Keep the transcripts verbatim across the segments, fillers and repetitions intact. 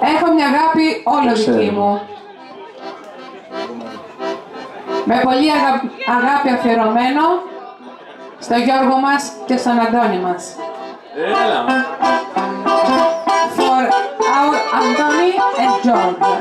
Έχω μια αγάπη όλο δική μου. Με πολύ αγα... αγάπη αφιερωμένο στο Γιώργο μας και στον Αντώνη μας. Έλα. For our Anthony and George.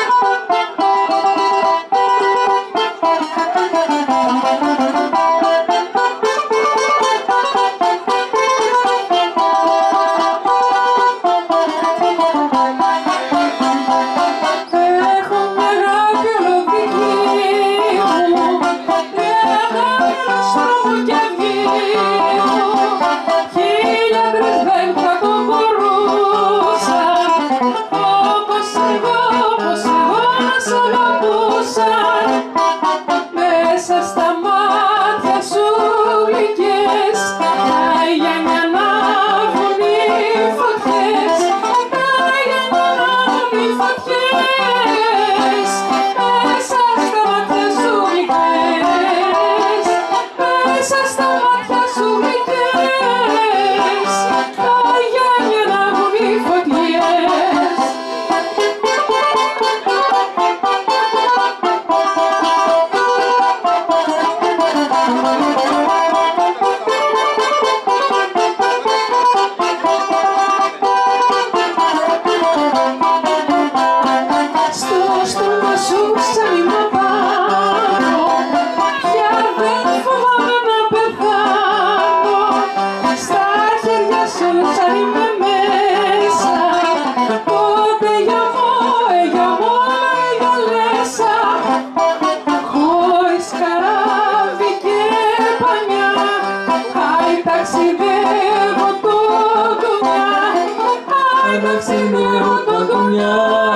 Ταξιδεύω τα δουλειά,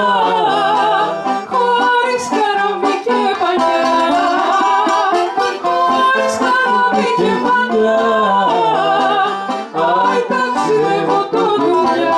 χωρίς καράβι και πανιά, χωρίς καράβι και πανιά, άι ταξιδεύω το δουλειά.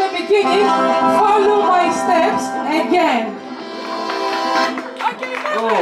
Follow my steps again.